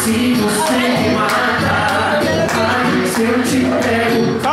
Se você me matar, ai, se eu te pego.